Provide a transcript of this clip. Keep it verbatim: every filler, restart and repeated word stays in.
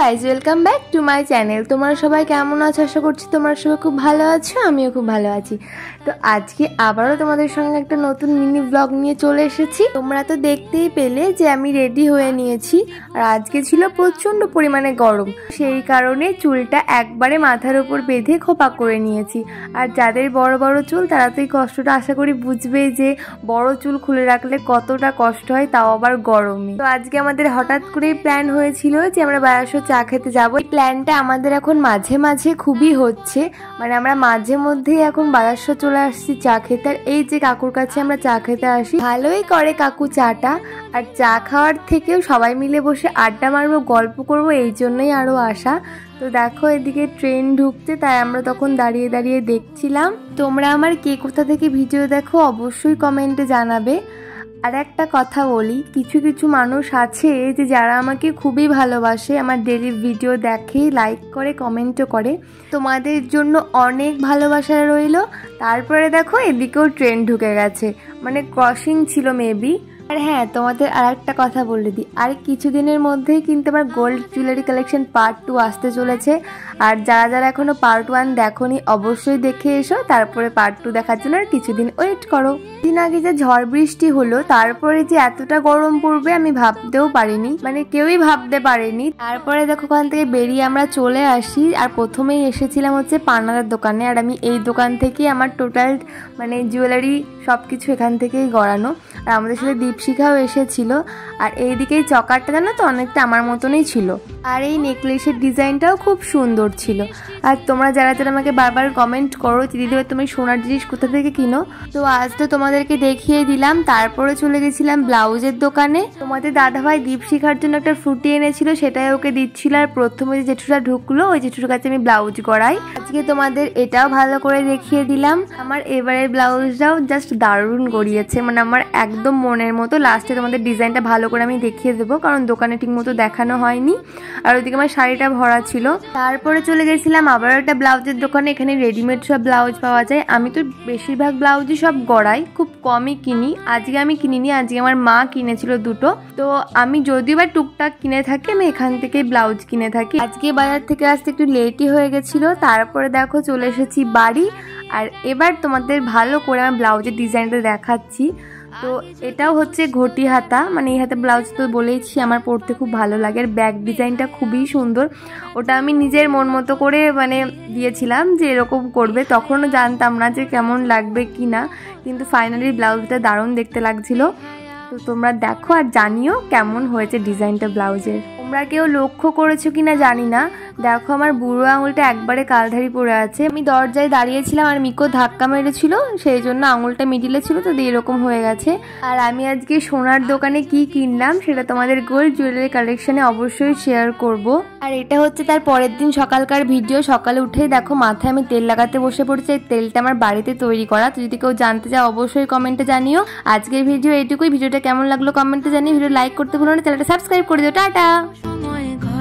Guys, welcome back to my channel. তোমরা সবাই কেমন আছো? আশা করছি তোমরা সবাই খুব ভালো আছো, আমিও খুব ভালো আছি। তো আজকে আবারও তোমাদের সঙ্গে একটা নতুন মিনি ব্লগ নিয়ে চলে এসেছি। তোমরা তো দেখতেই পেলে যে আমি রেডি হয়ে নিয়েছি, আর আজকে ছিল প্রচণ্ড পরিমাণে গরম, সেই কারণে চুলটা একবারে মাথার উপর বেঁধে খোপা করে নিয়েছি। আর যাদের বড় বড় চুল তারা তো এই কষ্টটা আশা করি বুঝবে, যে বড় চুল খুলে রাখলে কতটা কষ্ট হয়, তাও আবার গরমে। তো আজকে আমাদের হঠাৎ করেই প্ল্যান হয়েছিল যে আমরা বারাসত চা খেতে যাবো। এই প্ল্যানটা আমাদের এখন মাঝে মাঝে খুবই হচ্ছে, মানে আমরা মাঝে মধ্যেই এখন বারাসত চলে আসছি চা খেতে। আর এই যে কাকুর কাছে আমরা চা খেতে আসি, ভালোই করে কাকু চাটা। আর চা খাওয়ার থেকেও সবাই মিলে বসে আড্ডা মারবো, গল্প করবো, এই জন্যই আরও আসা। তো দেখো এদিকে ট্রেন ঢুকতে, তাই আমরা তখন দাঁড়িয়ে দাঁড়িয়ে দেখছিলাম। তোমরা আমার কে কোথা থেকে ভিডিও দেখো অবশ্যই কমেন্টে জানাবে। আর একটা কথা বলি, কিছু কিছু মানুষ আছে যে যারা আমাকে খুবই ভালোবাসে, আমার ডেইলি ভিডিও দেখে, লাইক করে, কমেন্টও করে। তোমাদের জন্য অনেক ভালোবাসা রইল। তারপরে দেখো এদিকেও ট্রেন ঢুকে গেছে, মানে ক্রসিং ছিল মেবি। আর হ্যাঁ, তোমাদের আর একটা কথা বলে দিই, আর কিছুদিনের মধ্যেই কিন্তু আমার gold jewellery collection part two আসতে চলেছে। আর যারা যারা এখনো পার্ট ওয়ান দেখোনি অবশ্যই দেখে এসো, তারপরে পার্ট টু দেখার জন্য আর কিছুদিন ওয়েট করো। দিন আগে যে ঝড় বৃষ্টি হলো, তারপরে যে এতটা গরম পড়বে আমি ভাবতেও পারিনি, মানে কেউই ভাবতে পারেনি। তারপরে দেখো ওখান থেকে বেরিয়ে আমরা চলে আসি, আর প্রথমেই এসেছিলাম হচ্ছে পানাদার দোকানে। আর আমি এই দোকান থেকেই আমার টোটাল মানে জুয়েলারি সব কিছু এখান থেকেই গড়ানো। আর আমাদের সাথে দীপশিখাও এসেছিল। আর এইদিকে এই চকারটা জানো তো অনেকটা আমার মতনই ছিল, আর এই নেকলেসের ডিজাইনটাও খুব সুন্দর ছিল। আর তোমরা যারা যারা আমাকে বারবার কমেন্ট করো দিদি তুমি সোনার জিনিস কোথা থেকে কিনো, তো আজ তো তোমাদেরকে দেখিয়ে দিলাম। তারপরে চলে গেছিলাম ব্লাউজের দোকানে। তোমাদের দাদাভাই দীপশিখার জন্য একটা ফ্রুটি এনেছিল, সেটাই ওকে দিচ্ছিল। আর প্রথমে যে জেঠুটা ঢুকলো, ওই জেঠুর কাছে আমি ব্লাউজ গড়াই। আজকে তোমাদের এটাও ভালো করে দেখিয়ে দিলাম। আমার এবারের ব্লাউজটাও জাস্ট দারুণ গড়িয়েছে, মানে আমার একদম মনের মতো। লাস্টে তোমাদের ডিজাইনটা ভালো করে আমি দেখিয়ে দেবো, কারণ দোকানে ঠিক মতো দেখানো হয়নি। আর ওইদিকে আমার শাড়িটা ভরা ছিল। তারপরে চলে গেছিলাম আবার একটা ব্লাউজের দোকানে, এখানে রেডিমেড সব ব্লাউজ পাওয়া যায়। আমি তো বেশিরভাগ ব্লাউজই সব গড়াই, খুব কমই কিনি। আজকে আমি কিনিনি, আজকে আমার মা কিনেছিল দুটো। তো আমি যদিও বা টুকটাক কিনে থাকি, আমি এখান থেকে ব্লাউজ কিনে থাকি। আজকে বাজার থেকে আসতে একটু লেটই হয়ে গেছিলো। তারপরে দেখো চলে এসেছি বাড়ি। আর এবার তোমাদের ভালো করে আমার ব্লাউজের ডিজাইনটা দেখাচ্ছি। তো এটাও হচ্ছে ঘটি হাতা, মানে এই হাতে ব্লাউজ তো বলেইছি আমার পরতে খুব ভালো লাগে। আর ব্যাক ডিজাইনটা খুবই সুন্দর, ওটা আমি নিজের মন মতো করে মানে দিয়েছিলাম যে এরকম করবে। তখনও জানতাম না যে কেমন লাগবে কি না, কিন্তু ফাইনালি ব্লাউজটা দারুণ দেখতে লাগছিল। তো তোমরা দেখো আর জানিও কেমন হয়েছে ডিজাইনটা ব্লাউজের। তোমরা কেউ লক্ষ্য করেছো কিনা জানি না, দেখো আমার বুড়ো আঙুলটা একবারে কালধারি পড়ে আছে। আমি দরজায় দাঁড়িয়েছিলাম আর মিকো ধাক্কা মেরেছিল, সেই জন্য আঙুলটা মিডিলে ছিল, তো এরকম হয়ে গেছে। আর আমি আজকে সোনার দোকানে কি কিনলাম সেটা তোমাদের গোল্ড জুয়েলারি কালেকশনে অবশ্যই শেয়ার করব। আর এটা হচ্ছে তার পরের দিন সকালকার ভিডিও। সকালে উঠেই দেখো মাথায় আমি তেল লাগাতে বসে পড়েছি। এই তেলটা আমার বাড়িতে তৈরি করা, তো যদি কেউ জানতে চাও অবশ্যই কমেন্টে জানিও। আজকের ভিডিও এইটুকুই। ভিডিওটা কেমন লাগলো কমেন্টে জানিও। ভিডিও লাইক করতে ভুলো না, চ্যানেলটা সাবস্ক্রাইব করে দিও। টাটা।